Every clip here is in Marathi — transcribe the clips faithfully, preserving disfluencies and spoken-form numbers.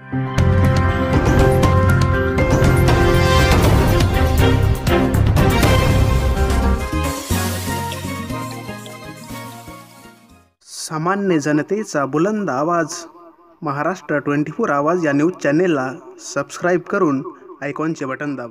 सामान्य जनतेचा बुलंद आवाज महाराष्ट्र ट्वेंटी फोर आवाज या न्यूज चॅनेलला सबस्क्राईब करून आयकॉनचे बटन दाबा।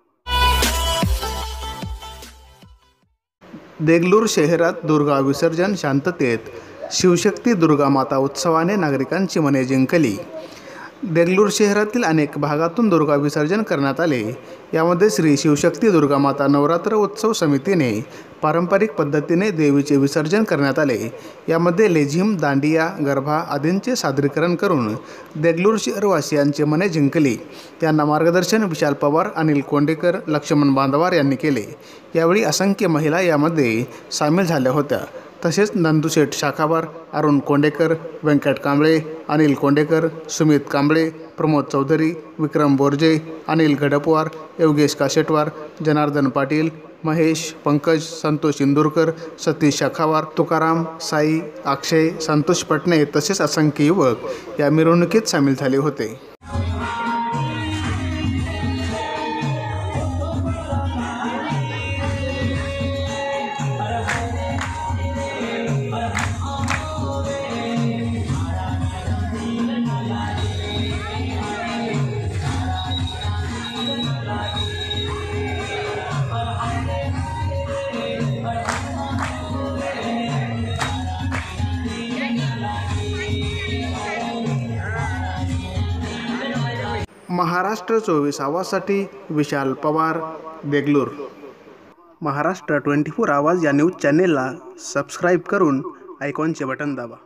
देगलूर शहरात दुर्गा विसर्जन शांततेत शिवशक्ती दुर्गा माता उत्सवाने नागरिकांची मने जिंकली। देगलूर शहरातील अनेक भागातून दुर्गा विसर्जन करण्यात आले। यामध्ये श्री शिवशक्ती दुर्गा माता नवरात्र उत्सव समितीने पारंपरिक पद्धतीने देवीचे विसर्जन करण्यात आले। यामध्ये लेझिम, दांडिया, गरबा आदींचे सादरीकरण करून देगलूर शहरवासियांचे मने जिंकली। त्यांना मार्गदर्शन विशाल पवार, अनिल कोंडेकर, लक्ष्मण बांधवार यांनी केले। यावेळी असंख्य महिला यामध्ये सामील झाल्या होत्या। तसेच नंदुशेठ शाखावार, अरुण कोंडेकर, व्यंकट कांबळे, अनिल कोंडेकर, सुमित कांबळे, प्रमोद चौधरी, विक्रम बोरजे, अनिल गडपवार, योगेश काशेटवार, जनार्दन पाटील, महेश, पंकज, संतोष इंदुरकर, सतीश शाखावार, तुकाराम, साई, अक्षय, संतोष पटणे तसेच असंख्य युवक या मिरवणुकीत सामील झाले होते। महाराष्ट्र चोवीस आवाजसाठी विशाल पवार, देगलूर। महाराष्ट्र ट्वेंटी फोर आवाज या न्यूज चॅनेलला सबस्क्राईब करून आयकॉनचे बटन दाबा।